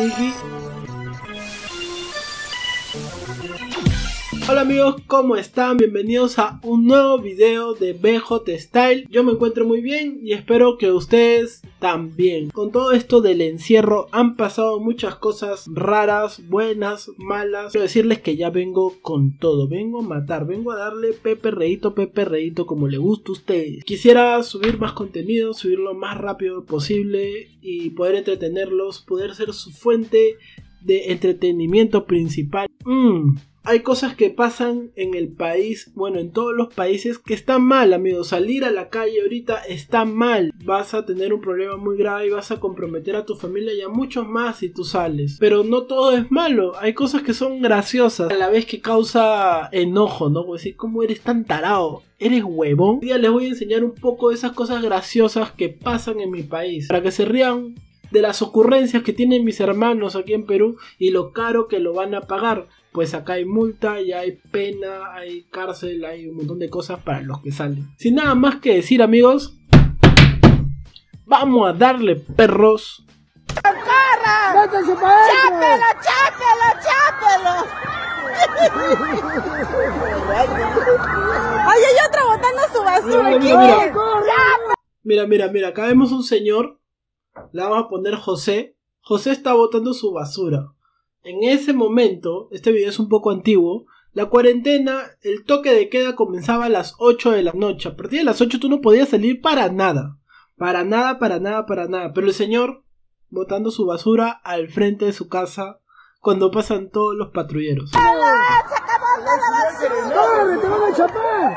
Wiki. Hola amigos, ¿cómo están? Bienvenidos a un nuevo video de BJ Style. Yo me encuentro muy bien y espero que ustedes también. Con todo esto del encierro han pasado muchas cosas raras, buenas, malas. Quiero decirles que ya vengo con todo, vengo a matar, vengo a darle peperreíto como le gusta a ustedes. Quisiera subir más contenido, subirlo lo más rápido posible y poder entretenerlos, poder ser su fuente de entretenimiento principal. Hay cosas que pasan en el país, bueno, en todos los países, que están mal, amigos. Salir a la calle ahorita está mal. Vas a tener un problema muy grave y vas a comprometer a tu familia y a muchos más si tú sales. Pero no todo es malo. Hay cosas que son graciosas, a la vez que causa enojo, ¿no? Pues decir, ¿cómo eres tan tarado? ¿Eres huevón? Hoy día les voy a enseñar un poco de esas cosas graciosas que pasan en mi país, para que se rían de las ocurrencias que tienen mis hermanos aquí en Perú y lo caro que lo van a pagar. Pues acá hay multa, ya hay pena, hay cárcel, hay un montón de cosas para los que salen. Sin nada más que decir, amigos, vamos a darle, perros. ¡Corra! ¡Chápelo, chápelo, chápelo! Oye, y otro botando su basura. Mira, acá vemos un señor. Le vamos a poner José. José está botando su basura. En ese momento, este video es un poco antiguo, la cuarentena, el toque de queda comenzaba a las 8 de la noche. A partir de las 8 tú no podías salir para nada. Para nada. Pero el señor botando su basura al frente de su casa cuando pasan todos los patrulleros. ¡Sacamos la basura! ¡Corre, te van a chapar!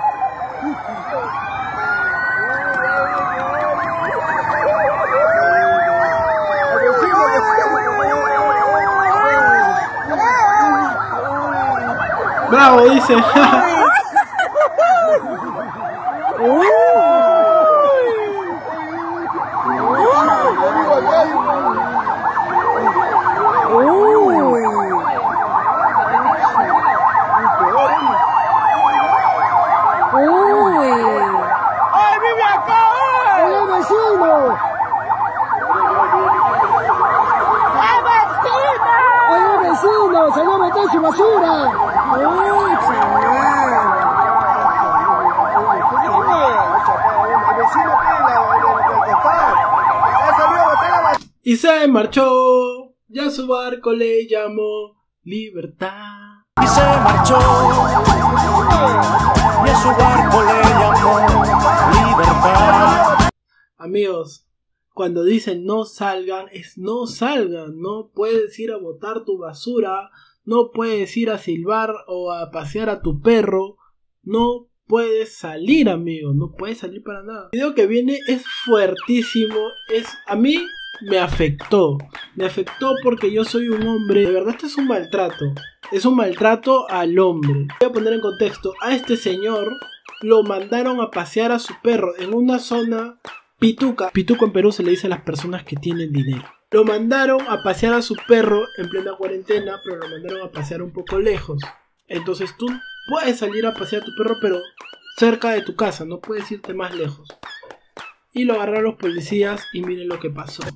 ¡Bravo! Dice. ¡Ay, vive acá! ¡Oye, vecino! ¡Oye, vecino! ¡Se va a meter su basura! Y se marchó, ya su barco le llamó libertad. Y se marchó, y a su barco le llamó libertad. Amigos, cuando dicen no salgan, es no salgan. No puedes ir a botar tu basura, no puedes ir a silbar o a pasear a tu perro, no puedes salir, amigos, no puedes salir para nada. El video que viene es fuertísimo, a mí me afectó porque yo soy un hombre, de verdad esto es un maltrato al hombre. Voy a poner en contexto, a este señor lo mandaron a pasear a su perro en una zona pituca. Pituco en Perú se le dice a las personas que tienen dinero. Lo mandaron a pasear a su perro en plena cuarentena, pero lo mandaron a pasear un poco lejos. Entonces tú puedes salir a pasear a tu perro, pero cerca de tu casa, no puedes irte más lejos. Y lo agarraron los policías y miren lo que pasó.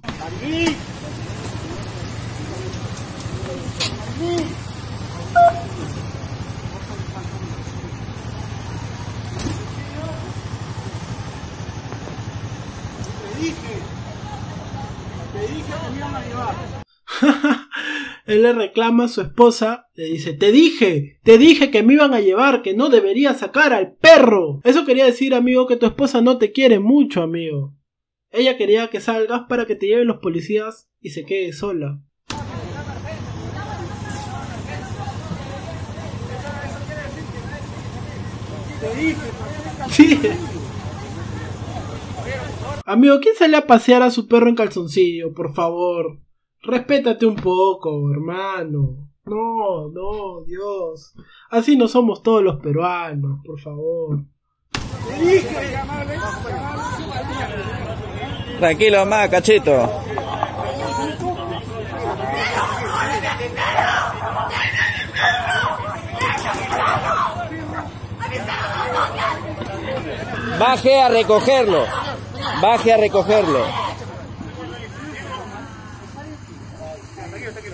Te dije que me iban a llevar. Él le reclama a su esposa, le dice, te dije que me iban a llevar, que no debería sacar al perro. Eso quería decir, amigo, que tu esposa no te quiere mucho, amigo. Ella quería que salgas para que te lleven los policías y se quede sola. Sí. Amigo, ¿quién sale a pasear a su perro en calzoncillo? Por favor. Respétate un poco, hermano. No, Dios. Así no somos todos los peruanos, por favor. Tranquilo, más, cachito. Baje a recogerlo. Baje a recogerlo.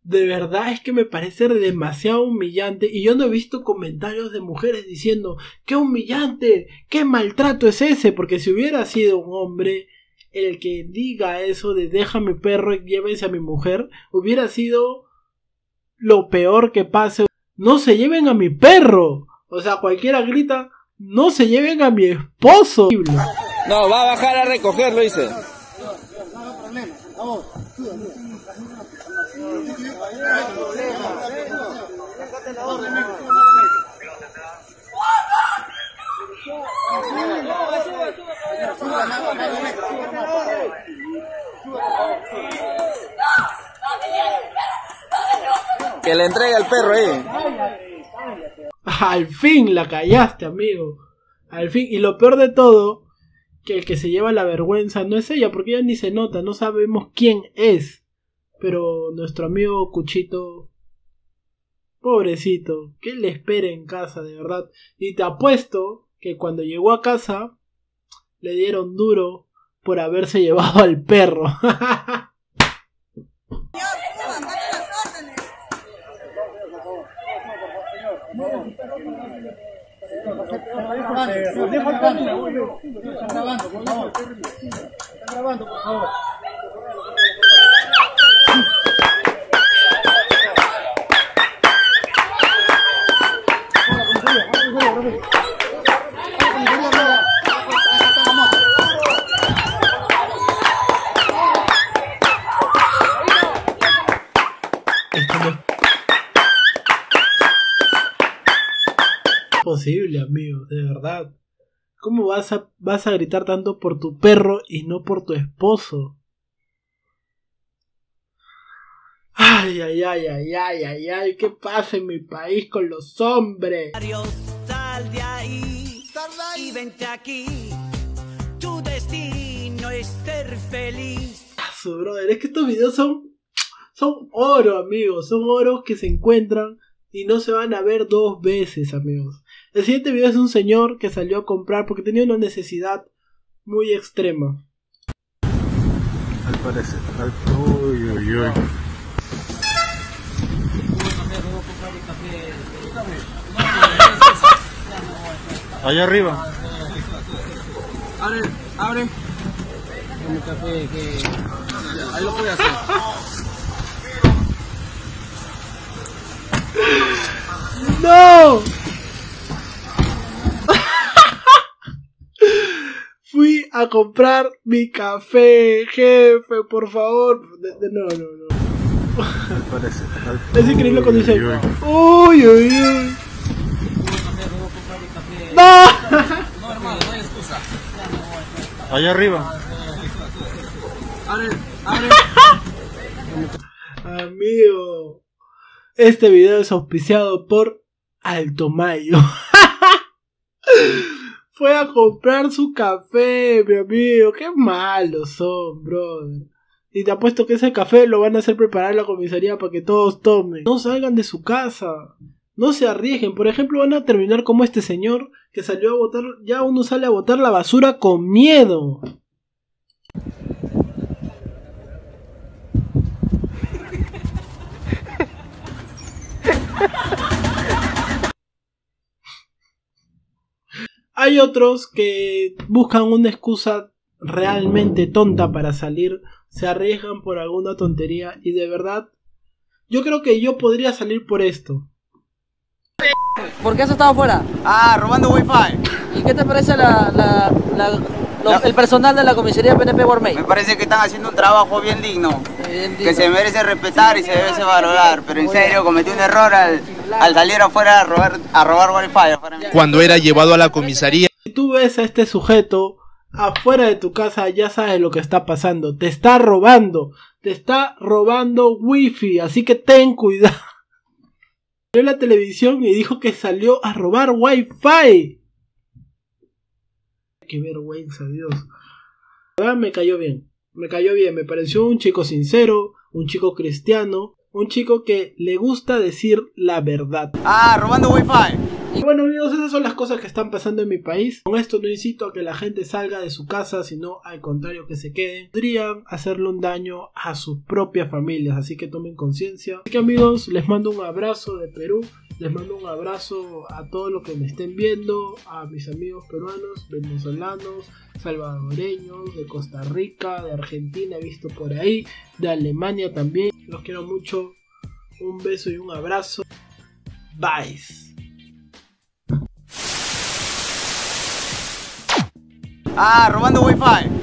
De verdad es que me parece demasiado humillante y yo no he visto comentarios de mujeres diciendo ¡qué humillante! ¡Qué maltrato es ese! Porque si hubiera sido un hombre el que diga eso de deja a mi perro y llévense a mi mujer, hubiera sido lo peor que pase. ¡No se lleven a mi perro! O sea, cualquiera grita ¡no se lleven a mi esposo! No, va a bajar a recogerlo, dice. Que le entregue al perro ahí. Al fin la callaste, amigo. Al fin. Y lo peor de todo, que el que se lleva la vergüenza no es ella, porque ella ni se nota, no sabemos quién es. Pero nuestro amigo Cuchito, pobrecito, ¿qué le espera en casa, de verdad? Y te apuesto que cuando llegó a casa le dieron duro por haberse llevado al perro. Posible, amigo, de verdad. ¿Cómo vas a gritar tanto por tu perro y no por tu esposo? Ay, ay, ay, ay, ay, ay, ay, ¿qué pasa en mi país con los hombres? Sal de ahí y vente aquí. Tu destino es ser feliz. Su brother, es que estos videos son oro, amigos. Son oros que se encuentran y no se van a ver dos veces, amigos. El siguiente video es un señor que salió a comprar porque tenía una necesidad muy extrema. Al parecer. Uy, uy, uy. Allá arriba. Abre. Un café que... Ahí lo puede hacer. ¡No! Fui a comprar mi café, jefe, por favor. No. Al parecer. Es increíble cuando dice... Uy, uy. ¡Uy, uy, uy! ¡No! No, hermano, no hay excusa. Allá arriba. Abre. Amigo, este video es auspiciado por Alto Mayo. Fue a comprar su café, mi amigo. Qué malos son, brother. Y te apuesto que ese café lo van a hacer preparar en la comisaría para que todos tomen. No salgan de su casa. No se arriesguen. Por ejemplo, van a terminar como este señor que salió a botar. Ya uno sale a botar la basura con miedo. Hay otros que buscan una excusa realmente tonta para salir, se arriesgan por alguna tontería y de verdad, yo creo que yo podría salir por esto. ¿Por qué has estado afuera? Robando wifi. ¿Y qué te parece el personal de la comisaría PNP Guarmey? Me parece que están haciendo un trabajo bien digno, que se merece respetar y se debe valorar, pero en serio cometí un error al salir afuera a robar wifi. Cuando era llevado a la comisaría. Si tú ves a este sujeto afuera de tu casa, ya sabes lo que está pasando. Te está robando wifi, así que ten cuidado. Vio la televisión y dijo que salió a robar wifi. Qué vergüenza, Dios. La verdad me cayó bien, me pareció un chico sincero, un chico cristiano, un chico que le gusta decir la verdad. Robando wifi. Y bueno amigos, esas son las cosas que están pasando en mi país. Con esto no incito a que la gente salga de su casa, sino al contrario que se queden. Podrían hacerle un daño a sus propias familias, así que tomen conciencia. Así que amigos, les mando un abrazo de Perú. Les mando un abrazo a todos los que me estén viendo, a mis amigos peruanos, venezolanos, salvadoreños, de Costa Rica, de Argentina he visto por ahí, de Alemania también. Los quiero mucho. Un beso y un abrazo. Bye. Ah, robando wifi.